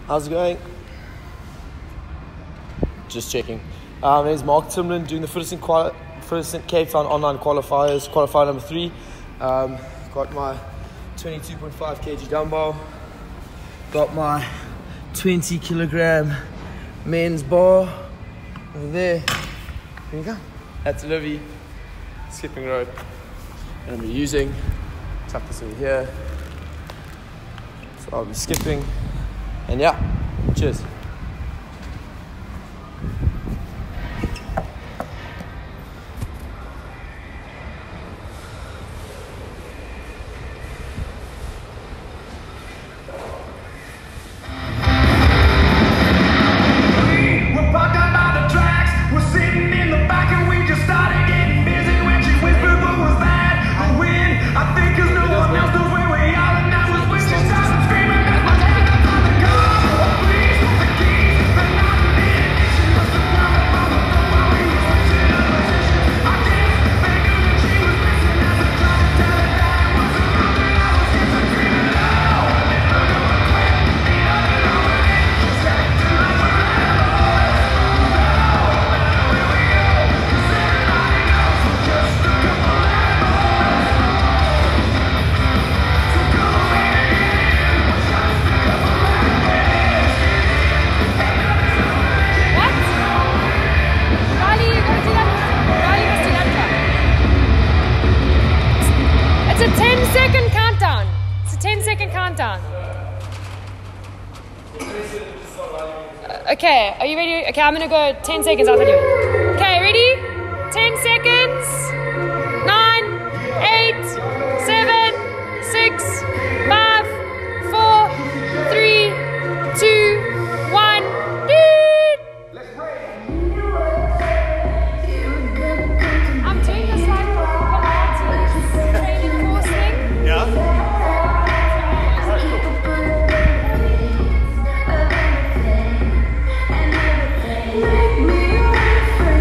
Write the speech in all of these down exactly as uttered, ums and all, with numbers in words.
How's it going? Just checking. Um, my name is Mark Timlin, doing the Footisent, quali- Footisent Cape Town online qualifiers, qualifier number three. Um, got my twenty-two point five kilogram dumbbell. Got my twenty kilogram men's bar over there. There you go. That's Livy. Skipping rope. And I'll be using, tuck this over here. So I'll be skipping. And yeah, cheers. Okay, are you ready? Okay, I'm gonna go ten seconds, I'll tell you. Okay, ready? ten seconds. Nine, eight, seven, six, five, four, three, two, one. I'm doing this like Pilates training course thing. Yeah. Make me your friend.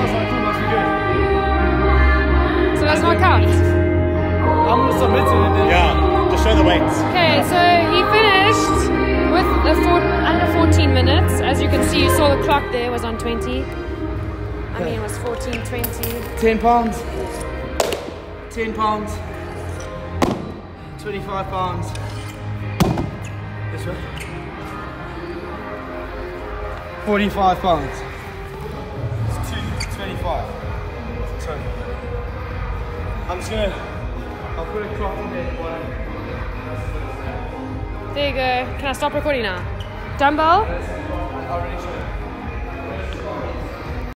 cycle must be good. So that's not count. I'm gonna submit it and then. Yeah, just show the weights. Okay, so he finished with a four, under fourteen minutes. As you can see, you saw the clock there was on twenty. I mean, it was fourteen twenty. ten pounds. ten pounds. twenty-five pounds. This way. forty-five pounds. It's two twenty-five. So, I'm just gonna, I'll put a clock in there. There you go. Can I stop recording now? Dumbbell? I already showed you.